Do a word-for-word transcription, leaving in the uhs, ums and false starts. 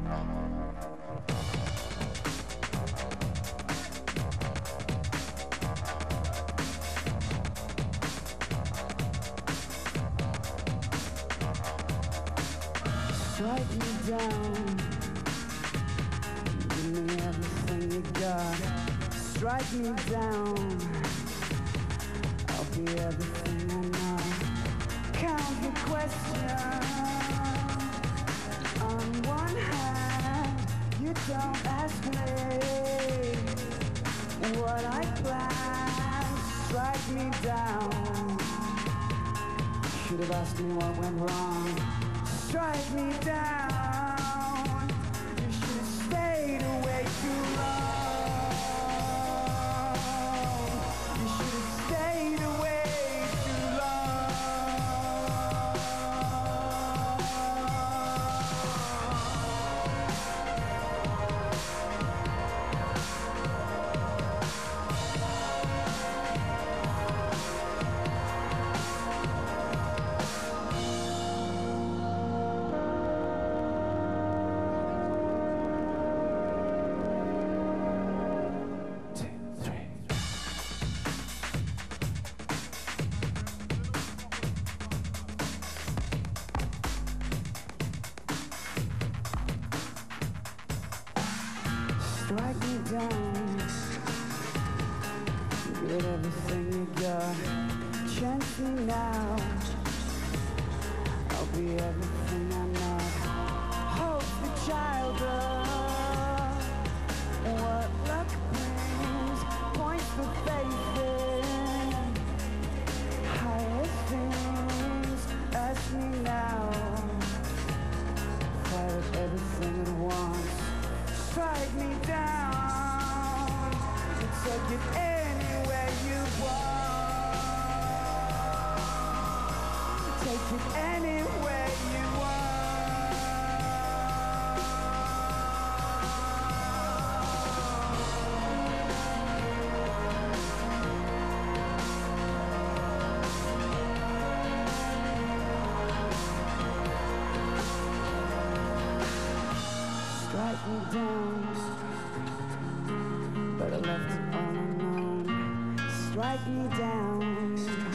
Strike me down, give me everything you got. Strike me down, I'll be everything I'm not. Count the questions. On one hand, you don't ask me what I plan. Strike me down, should have asked me what went wrong. Strike me down, you should have stayed away too long. You should have stayed away too strike me down, get everything you got. Chance me now, I'll be everything I'm not. Hope the child of what luck brings, points for faith in higher things. Ask me now, fire everything at once. Strike me down and take it anywhere you want. Take it anywhere you strike me down, but I left it all unknown. Strike me down.